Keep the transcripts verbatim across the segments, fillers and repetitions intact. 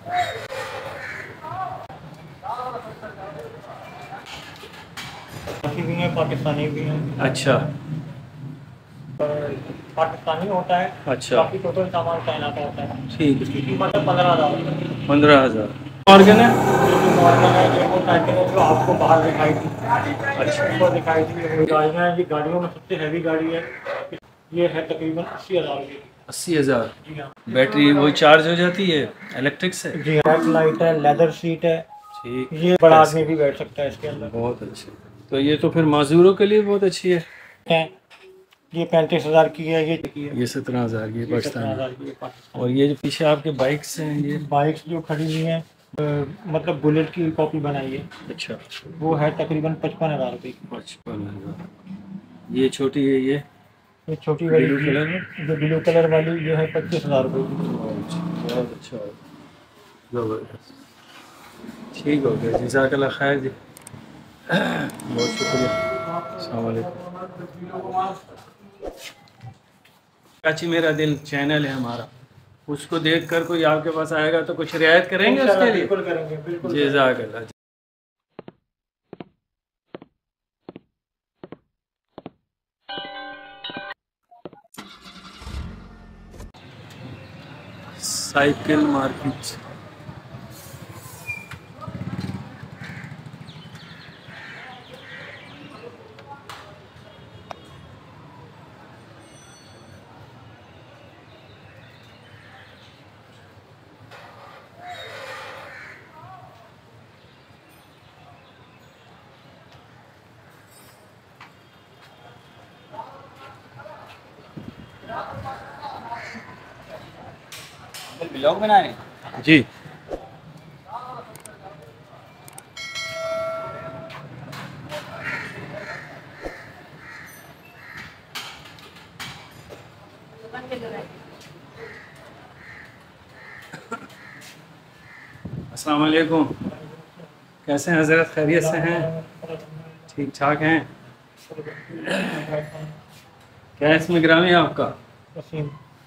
भी हैं, पाकिस्तानी भी हैं। अच्छा, पाकिस्तानी होता है। अच्छा, बाकी टोटल सामान चाइना का होता है। ठीक इसकी है। कीमत है पंद्रह हज़ार। पंद्रह हज़ार मॉर्गन है। मॉडल है ये वो साइकिल है जो आपको बाहर दिखाई दी, अच्छा, ऊपर दिखाई दी। ये गाड़ियाँ हैं, ये गाड़ियों में सबसे हैवी गाड़ी है। ये है तकरीबन अस्सी हज़ार की। अस्सी हज़ार जी हाँ। बैटरी वही चार्ज हो जाती है इलेक्ट्रिक से? जी हाँ, लाइट है, लेदर सीट है। ठीक। ये बड़ा ऐसे आदमी भी बैठ सकता है इसके अंदर। बहुत अच्छी। तो ये तो फिर मजदूरों के लिए बहुत अच्छी है। है ये पैंतीस हज़ार की है। ये की है ये सत्रह हज़ार की है ये सत्रह पाकिस्तानी। हज़ार की है पाकिस्तान। और ये जो पीछे आपके बाइक्स हैं ये बाइक्स जो खड़ी हुई हैं, अ, मतलब बुलेट की कॉपी बनाई है, अच्छा, वो है तकरीबन पचपन हज़ार रुपये की। पचपन हज़ार। ये छोटी है ये ये छोटी वाली ब्लू जी- कलर में? जो ब्लू कलर वाली ये है पच्चीस हज़ार रुपये की। बहुत अच्छा है, ज़बरदस्त। ठीक हो गया, जज़ाकल्लाह खैर जी, बहुत शुक्रिया। अस्सलाम वालेकुम। कराची मेरा दिल चैनल है हमारा, उसको देखकर कोई आपके पास आएगा तो कुछ रियायत करेंगे उसके लिए? बिल्कुल करेंगे, बिल्कुल करेंगे। जज़ाकल्लाह। Cycle market. ब्लॉग बना रहे हैं जी। अस्सलाम वालेकुम, कैसे हैं हज़रत? खैरियत से हैं? ठीक ठाक हैं? क्या इसमें ग्राम है आपका? वसीम।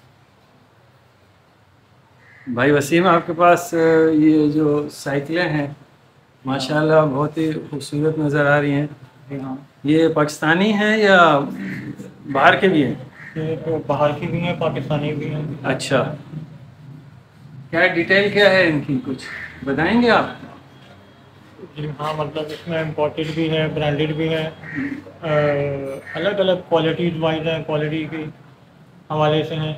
भाई वसीम, आपके पास ये जो साइकिलें हैं माशाल्लाह बहुत ही खूबसूरत नज़र आ रही हैं। जी हाँ, ये पाकिस्तानी हैं या बाहर के भी हैं? ये तो बाहर की भी हैं, पाकिस्तानी भी हैं। अच्छा, क्या डिटेल क्या है इनकी, कुछ बताएंगे आप? जी हाँ, मतलब इसमें इम्पोर्टेड भी है, ब्रांडेड भी है, अलग अलग क्वालिटीज वाइज हैं, क्वालिटी के हवाले से हैं।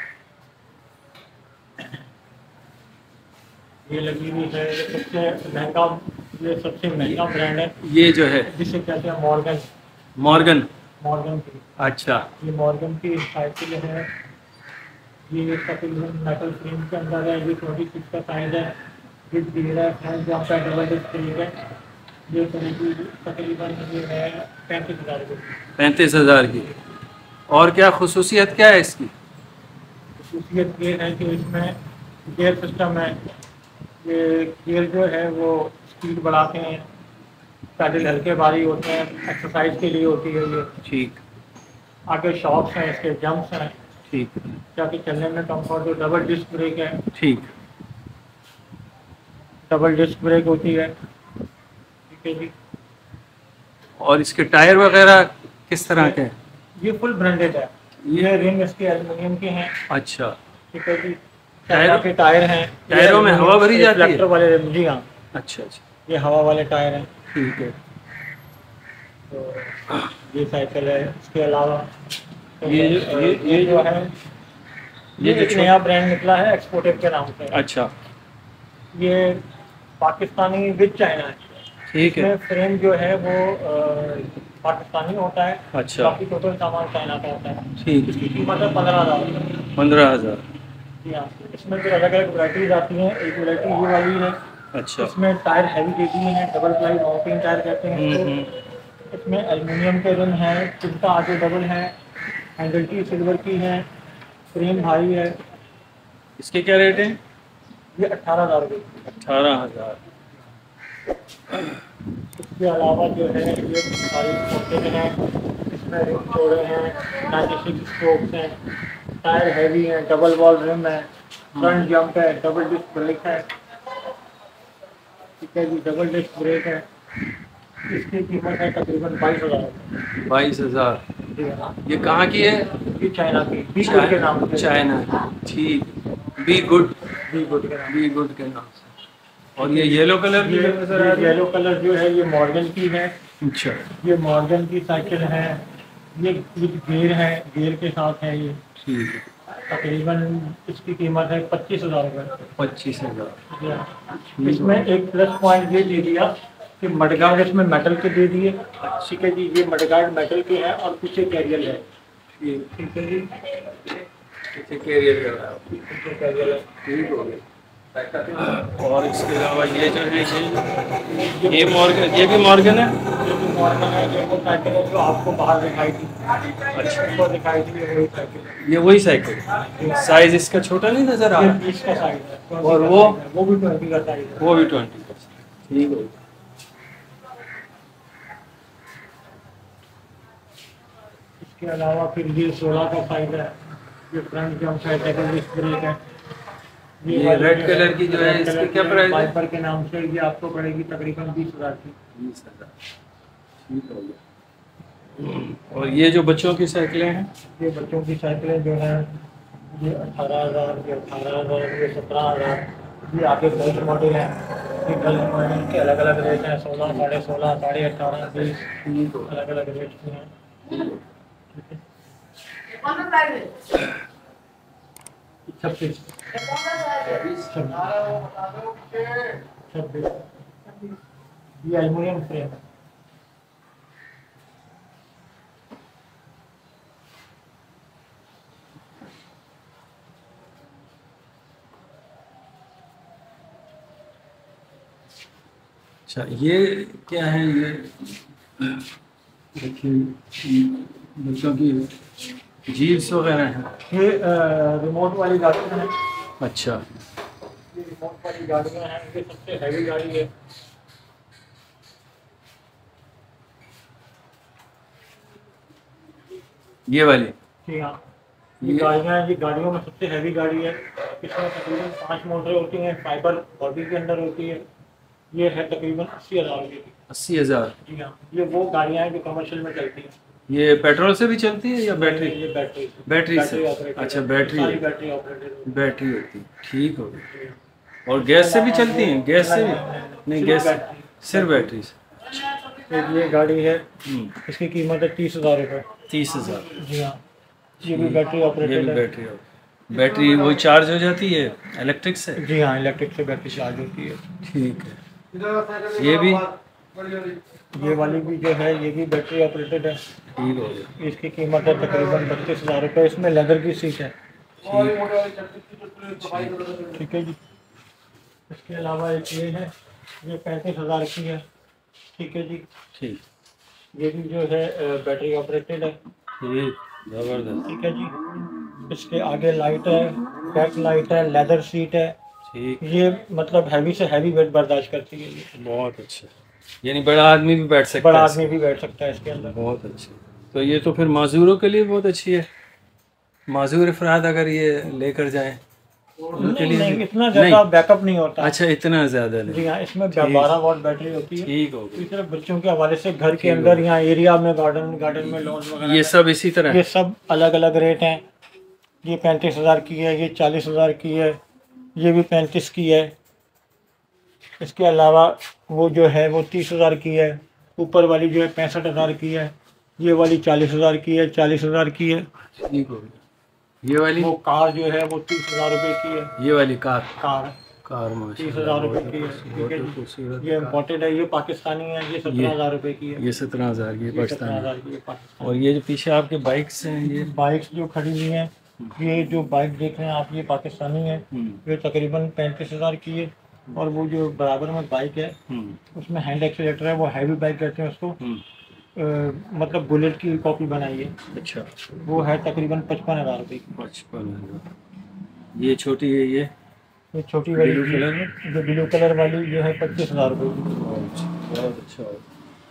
ये लगी हुई है, ये सबसे महंगा ये सबसे महंगा ब्रांड है। ये जो है जिसे कहते हैं मॉर्गन। मॉर्गन। मॉर्गन की अच्छा, ये मॉर्गन की साइकिल है। ये तकरीबन मेटल फ्रेम के अंदर है। ये ट्वेंटी सिक्स का साइज है। ये तेरह है, जहाँ पे डबल डिस्क है। ये तकरीबन तकरीबन ये है पैंतीस हज़ार रुपये। पैंतीस हज़ार की। और क्या खुसूसियत क्या है इसकी? खसूसियत ये है कि इसमें गियर सिस्टम है। ये गियर जो है वो स्पीड बढ़ाते हैं, पैडल हल्के भारी होते हैं, एक्सरसाइज के लिए होती है ये। ठीक आगे शॉक्स हैं, इसके जंप्स हैं, ठीक ताकि चलने में कंफर्ट हो। डबल डिस्क ब्रेक है, ठीक। डबल डिस्क ब्रेक होती है। ठीक है जी। और इसके टायर वगैरह किस तरह के हैं? ये फुल ब्रांडेड है। ये रिम इसके एल्युमिनियम के हैं। अच्छा, ठीक है जी। टायरों टायरों के टायर हैं। टायरों में हवा भरी जाती है? रिफ्लेक्टर वाले रिम, जी हाँ, अच्छा अच्छा, ये हवा वाले टायर हैं। ठीक है। तो ये साइकिल है। इसके अलावा तो ये ये ये ये जो है ये ये जो एक नया ब्रांड निकला है एक्सपोर्टेड के नाम से। अच्छा, ये पाकिस्तानी विद चाइना है। ठीक है। इसमें फ्रेम जो है वो अ, पाकिस्तानी होता है। अच्छा, बाकी टोटल सामान चाइना का होता है। ठीक। इसकी कीमत है पंद्रह हज़ार। पंद्रह हज़ार जी हाँ। इसमें फिर अलग अलग वराइटीज आती हैं। एक वराइटी ये वाली है। अच्छा। इसमें टायर हैवी दे दिए हैं, डबल प्लाई माउंटिंग टायर कहते हैं हम्म इसको। हम्म। इसमें एल्युमिनियम के रिम है, चिमटा आगे डबल है, हैंडल की सिल्वर की है, फ्रेम भारी है। इसके क्या रेट हैं? ये अट्ठारह हज़ार रुपये। अठारह हज़ार। इसके अलावा जो है ये सारी छोटे हैं। इसमें रिम चौड़े हैं, नाइन्टी सिक्स स्ट्रोक्स हैं, टायर हैवी हैं, डबल वॉल रिम है, फ्रंट जंप है, डबल डिस्क ब्रेक है। ठीक है जी, डबल डिस्क ब्रेक है। इसकी कीमत है तकरीबन बाईस हज़ार रुपये। बाईस हज़ार। जी हाँ, ये कहाँ की है? ये चाइना की बी गुड के नाम से। चाइना। ठीक, बी गुड। बी गुड के नाम बी गुड के नाम से। और ये येलो कलर की ये जो नजर आ रही है? येलो कलर जो है ये मॉर्गन की है। अच्छा, ये मॉर्गन की साइकिल है। ये विद गियर है, गियर के साथ है ये। ठीक है। तकरीबन इसकी कीमत है पच्चीस हज़ार रुपये। पच्चीस हज़ार। इसमें एक प्लस पॉइंट ये दे दिया कि मडगार्ड इसमें मेटल के दे दिए। ठीक है जी, ये मडगार्ड मेटल के हैं और पीछे कैरियर है। ठीक, ठीक है जी, पीछे कैरियर कर रहा है। पीछे कैरियर है। ठीक हो गया। और इसके अलावा ये जो है ये ये मॉर्गन, ये भी मॉर्गन है। ये जो मॉडल है ये वो साइकिल है जो आपको बाहर दिखाई दी। अच्छा, वो दिखाई दी है वही साइकिल है। ये वही साइकिल। साइज इसका छोटा नहीं नजर आ ये रहा? बीस का साइज है। ट्वेंटी और का वो? साइज है, वो भी ट्वेंटी का साइज है। वो भी ट्वेंटी का। ठीक हो गया। इसके अलावा फिर ये सोलह का साइज है। ये फ्रंट जंप है, डबल डिस्क ब्रेक है। ये वाली रेड जो कलर की जो है, रेड इसकी कलर क्या की प्राइस है? वाइपर के नाम से ये आपको पड़ेगी तकरीबन बीस हज़ार की। बीस हज़ार। ठीक हो गया। और ये जो बच्चों की साइकिलें हैं? ये बच्चों की साइकिलें जो हैं ये अठारह हज़ार, ये अठारह हज़ार, ये सत्रह हज़ार। ये आगे गर्ल्स मॉडल है। ये गर्ल्स मॉडल के अलग अलग रेट हैं, सोलह, साढ़े सोलह, साढ़े अठारह, बीस, अलग अलग रेट के हैं। छब्बीस छब्बीस ये एल्युमिनियम फ्रेम है। अच्छा, ये क्या है? ये देखिए बच्चों की जीन्स वगैरह हैं। ये अ, रिमोट वाली गाड़ियाँ हैं। अच्छा, ये रिमोट वाली गाड़ियाँ हैं, ये सबसे हैवी गाड़ी है। ये वाली? जी हाँ, ये ये- गाड़ियाँ हैं, ये गाड़ियों में सबसे हैवी गाड़ी है। इसमें तकरीबन पाँच मोटरें होती हैं, फाइबर बॉडी के अंदर होती है। ये है तकरीबन अस्सी हज़ार रुपये की। अस्सी हज़ार। जी हाँ, ये वो गाड़ियाँ हैं जो कमर्शियल में चलती हैं। ये पेट्रोल से भी चलती है या बैटरी? ये बैटरी से। बैटरी से। ऑपरेटेड अच्छा, है। बैटरी सारी है। बैटरी ऑपरेटेड बैटरी होती है। ठीक हो गया। और गैस से भी चलती हैं? गैस से भी नहीं, गैस सिर्फ बैटरी से। एक ये गाड़ी है, हम्म, इसकी कीमत है तीस हज़ार रुपये। तीस हज़ार। जी हाँ, ये भी बैटरी ये ऑपरेटेड भी है। बैटरी हो। बैटरी वही चार्ज हो जाती है इलेक्ट्रिक से? जी हाँ, इलेक्ट्रिक से बैटरी चार्ज होती है। ठीक है। ये भी? ये वाली भी जो है ये भी बैटरी ऑपरेटेड है। ठीक हो गया। इसकी कीमत है तकरीबन बत्तीस हज़ार रुपये। इसमें लेदर की सीट है। ठीक है जी। इसके अलावा एक ये है, ये पैंतीस हज़ार की है। ठीक है जी। ठीक ये भी जो है अ, बैटरी ऑपरेटेड है। ठीक, जबरदस्त। ठीक है जी। इसके आगे लाइट है, बैक लाइट है, लेदर सीट है। ठीक, ये मतलब हैवी से हैवी वेट बर्दाश्त करती है ये। बहुत अच्छा। यानी बड़ा आदमी भी बैठ सकता बड़ा है आदमी भी बैठ सकता है इसके अंदर। इसमें। बहुत अच्छे। तो ये तो फिर माजूरों के लिए बहुत अच्छी है। माजूर अफराद अगर ये लेकर जाएं उनके नहीं, लिए नहीं भी- इतना ज़्यादा बैकअप नहीं होता। अच्छा, इतना ज़्यादा नहीं। जी हाँ, इसमें बारह वॉट बैटरी होती है। ठीक हो इसी तरह बच्चों के हवाले से घर के अंदर या एरिया में गार्डन गार्डन में लॉन गया। वगैरह ये में, सब इसी तरह ये सब अलग अलग रेट हैं। ये पैंतीस हज़ार की है, ये चालीस हज़ार की है, ये भी पैंतीस की है। इसके अलावा वो जो है वो तीस हज़ार की है। ऊपर वाली जो है पैंसठ हज़ार की है। ये वाली चालीस हज़ार की है, चालीस हज़ार की है। ठीक हो गया। ये वाली? वो कार जो है वो तीस हज़ार रुपये की है। ये वाली कार? कार कार तीस माशाल्लाह हज़ार रुपये बहुत की है। खूबसूरत- ठीक है बहुत जी। खूबसूरत ये कार। इम्पोर्टेड है, ये पाकिस्तानी है, ये सत्रह हज़ार रुपये की है। ये सत्रह हज़ार की ये सत्रह पाकिस्तानी। हज़ार की है पाकिस्तानी। और ये जो पीछे आपके बाइक्स हैं ये? बाइक्स जो खड़ी हुई हैं, ये जो बाइक देख रहे हैं आप, ये पाकिस्तानी है। हम्म, ये तकरीबन पैंतीस हज़ार की है। और वो जो बराबर में बाइक है हम्म, उसमें हैंड एक्सीलेटर है, वो हैवी बाइक कहते हैं उसको। हम्म। अ, मतलब बुलेट की कॉपी बनाई है। अच्छा, वो है तकरीबन पचपन हज़ार रुपये की। पचपन हज़ार। ये छोटी है ये? ये छोटी वाली ब्लू कलर में? जो ब्लू कलर वाली ये है पच्चीस हज़ार रुपये की। बहुत अच्छा, बहुत अच्छा हो।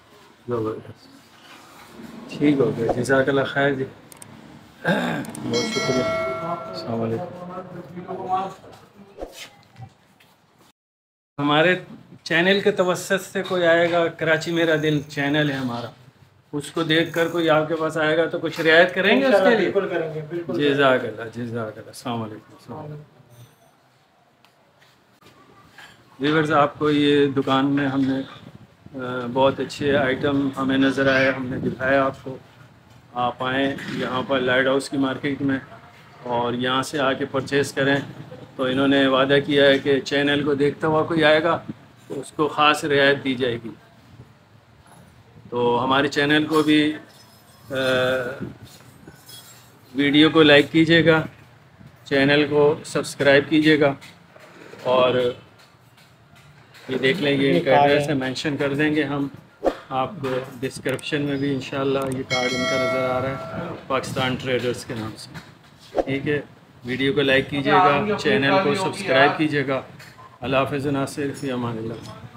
ज़बरदस्त। ठीक हो गया, जज़ाकल्लाह खैर जी। बहुत शुक्रिया। अस्सलाम वालेकुम। हमारे चैनल के तवस्सुत से कोई आएगा, कराची मेरा दिल चैनल है हमारा, उसको देख कर कोई आपके पास आएगा तो कुछ रियायत करेंगे उसके लिए? बिल्कुल करेंगे, बिल्कुल जज़ाकल्लाह जज़ाकल्लाह। अस्सलाम वालेकुम। अस्सलाम वालेकुम। व्यूअर्स, आपको ये दुकान में हमने अ, बहुत अच्छे आइटम हमें नज़र आए, हमने दिखाया आपको। आप आएँ यहाँ पर लाइट हाउस की मार्केट में और यहाँ से आके परचेज़ करें। तो इन्होंने वादा किया है कि चैनल को देखता हुआ कोई आएगा तो उसको ख़ास रियायत दी जाएगी। तो हमारे चैनल को भी आ, वीडियो को लाइक कीजिएगा, चैनल को सब्सक्राइब कीजिएगा और ये देख लें, ये एड्रेस है, मेंशन कर देंगे हम आपको डिस्क्रिप्शन में भी इंशाल्लाह। ये कार्ड इनका नज़र आ रहा है पाकिस्तान ट्रेडर्स के नाम से। ठीक है, वीडियो को लाइक कीजिएगा, चैनल को सब्सक्राइब कीजिएगा। अल्लाह हाफ़िज़, नासिर फ़ी अमानिल्लाह।